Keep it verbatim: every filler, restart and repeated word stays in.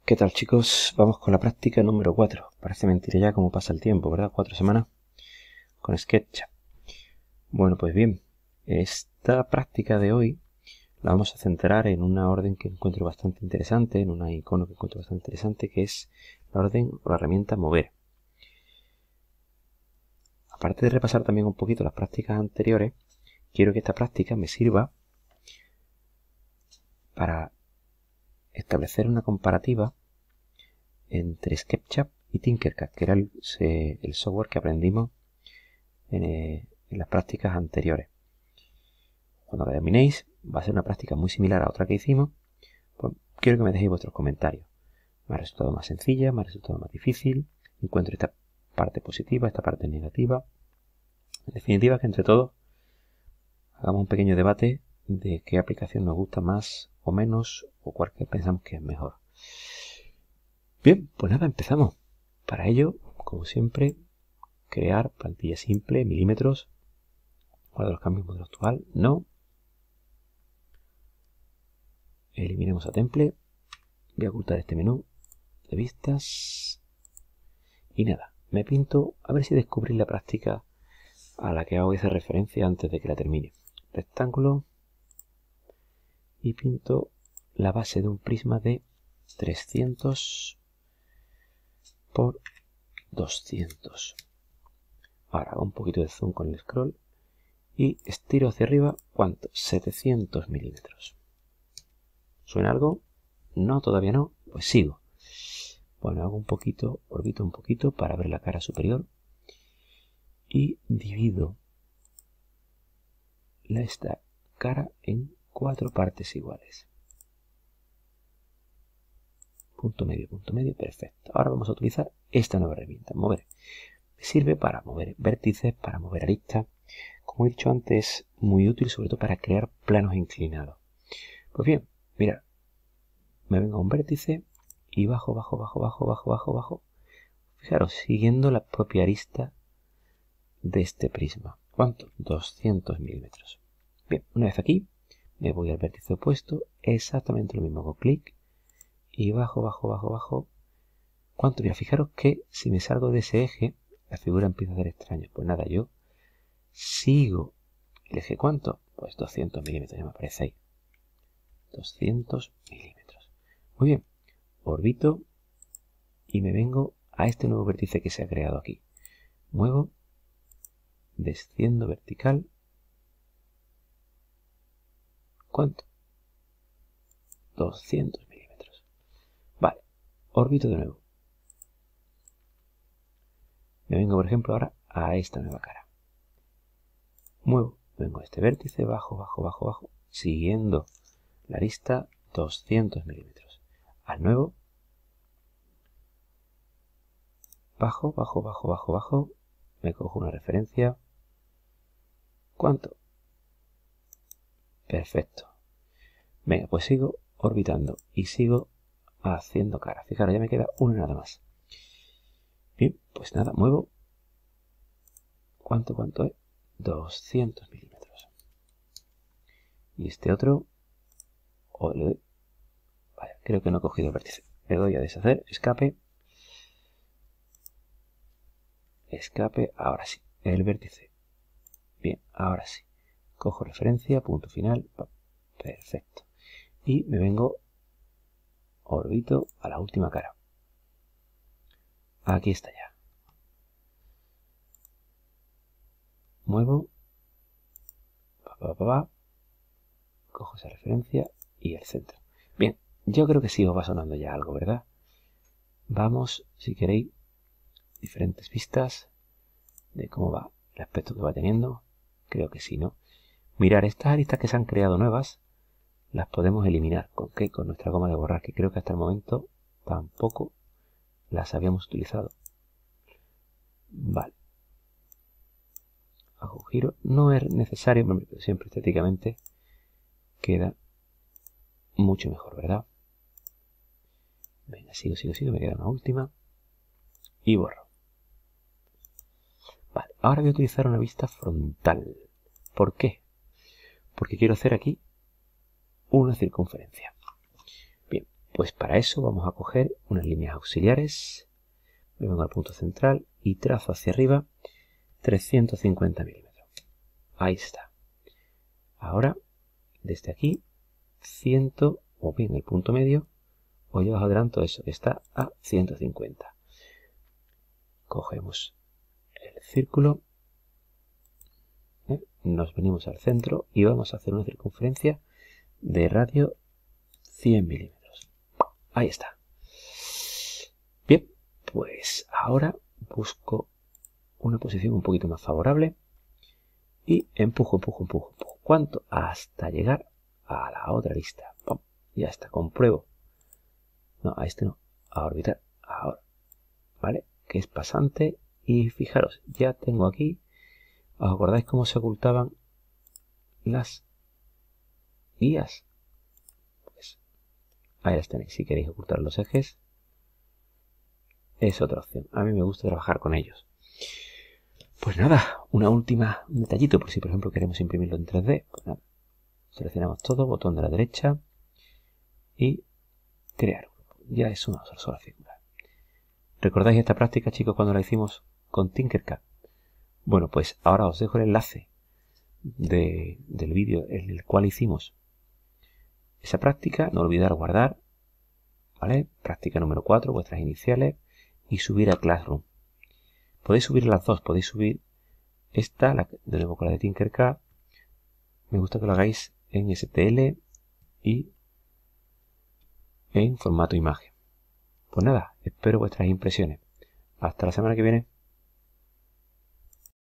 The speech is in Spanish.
¿Qué tal, chicos? Vamos con la práctica número cuatro. Parece mentira ya cómo pasa el tiempo, ¿verdad? Cuatro semanas con SketchUp. Bueno, pues bien, esta práctica de hoy la vamos a centrar en una orden que encuentro bastante interesante, en una icono que encuentro bastante interesante, que es la orden o la herramienta mover. Aparte de repasar también un poquito las prácticas anteriores, quiero que esta práctica me sirva para establecer una comparativa entre SketchUp y Tinkercad, que era el, el software que aprendimos en, eh, en las prácticas anteriores. Cuando la terminéis, va a ser una práctica muy similar a otra que hicimos. Pues quiero que me dejéis vuestros comentarios. Me ha resultado más sencilla, me ha resultado más difícil. Encuentro esta parte positiva, esta parte negativa. En definitiva, que entre todos hagamos un pequeño debate de qué aplicación nos gusta más o menos, o cuál que pensamos que es mejor. Bien, pues nada, empezamos. Para ello, como siempre, crear plantilla simple, milímetros. Guardo los cambios modelo actual, no. Eliminemos a temple. Voy a ocultar este menú de vistas. Y nada, me pinto a ver si descubrí la práctica a la que hago esa referencia antes de que la termine. Rectángulo. Y pinto la base de un prisma de trescientos por doscientos. Ahora hago un poquito de zoom con el scroll y estiro hacia arriba, ¿cuánto? setecientos milímetros. ¿Suena algo? No, todavía no. Pues sigo. Bueno, hago un poquito, orbito un poquito para ver la cara superior y divido esta cara en cuatro partes iguales. Punto medio, punto medio, perfecto. Ahora vamos a utilizar esta nueva herramienta, mover. Me sirve para mover vértices, para mover aristas. Como he dicho antes, es muy útil sobre todo para crear planos inclinados. Pues bien, mirad, me vengo a un vértice y bajo, bajo, bajo, bajo, bajo, bajo, bajo. Fijaros, siguiendo la propia arista de este prisma. ¿Cuánto? doscientos milímetros. Bien, una vez aquí, me voy al vértice opuesto, exactamente lo mismo, hago clic y bajo, bajo, bajo, bajo. ¿Cuánto? Mira, fijaros que si me salgo de ese eje, la figura empieza a hacer extraño. Pues nada, yo sigo el eje, ¿cuánto? Pues doscientos milímetros, ya me aparece ahí. doscientos milímetros. Muy bien, orbito y me vengo a este nuevo vértice que se ha creado aquí. Muevo, desciendo vertical. ¿Cuánto? doscientos milímetros. Vale, orbito de nuevo. Me vengo, por ejemplo, ahora a esta nueva cara. Muevo, vengo a este vértice, bajo, bajo, bajo, bajo, siguiendo la arista doscientos milímetros. Al nuevo, bajo, bajo, bajo, bajo, bajo, me cojo una referencia. ¿Cuánto? Perfecto. Venga, pues sigo orbitando y sigo haciendo cara. Fijaros, ya me queda una nada más. Bien, pues nada, muevo. ¿Cuánto, cuánto es? doscientos milímetros. Y este otro, o le doy, vale, creo que no he cogido el vértice. Le doy a deshacer, escape. Escape, ahora sí, el vértice. Bien, ahora sí. Cojo referencia, punto final. Perfecto. Y me vengo, orbito a la última cara. Aquí está ya. Muevo. Pa, pa, pa, pa. Cojo esa referencia y el centro. Bien, yo creo que sí os va sonando ya algo, ¿verdad? Vamos, si queréis, diferentes vistas de cómo va el aspecto que va teniendo. Creo que sí, ¿no? Mirar, estas aristas que se han creado nuevas las podemos eliminar. ¿Con qué? Con nuestra goma de borrar, que creo que hasta el momento tampoco las habíamos utilizado. Vale. Hago un giro. No es necesario, pero siempre estéticamente queda mucho mejor, ¿verdad? Venga, sigo, sigo, sigo. Me queda una última. Y borro. Vale, ahora voy a utilizar una vista frontal. ¿Por qué? Porque quiero hacer aquí una circunferencia. Bien, Pues para eso vamos a coger unas líneas auxiliares. Me vengo al punto central y trazo hacia arriba trescientos cincuenta milímetros. Ahí está. Ahora, desde aquí, cien, o bien el punto medio, o yo os adelanto eso, que está a ciento cincuenta. Cogemos el círculo, ¿eh? Nos venimos al centro y vamos a hacer una circunferencia de radio cien milímetros. Ahí está. Bien, pues ahora busco una posición un poquito más favorable y empujo, empujo, empujo, empujo. ¿Cuánto? Hasta llegar a la otra lista. ¡Pum! Ya está, compruebo. No, a este no, a orbitar ahora, ¿vale? Que es pasante. Y fijaros, ya tengo aquí, ¿os acordáis cómo se ocultaban las guías? Pues ahí las tenéis. Si queréis ocultar los ejes, es otra opción. A mí me gusta trabajar con ellos. Pues nada, una última, un detallito, por si por ejemplo queremos imprimirlo en tres D. Pues nada, seleccionamos todo, botón de la derecha y crear. Ya es una sola figura. ¿Recordáis esta práctica, chicos, cuando la hicimos con Tinkercad? Bueno, pues ahora os dejo el enlace de, del vídeo en el cual hicimos esa práctica. No olvidar guardar, ¿vale? Práctica número cuatro, vuestras iniciales, y subir a Classroom. Podéis subir las dos, podéis subir esta, la, de nuevo con la de Tinkercad. Me gusta que lo hagáis en S T L y en formato imagen. Pues nada, espero vuestras impresiones. Hasta la semana que viene.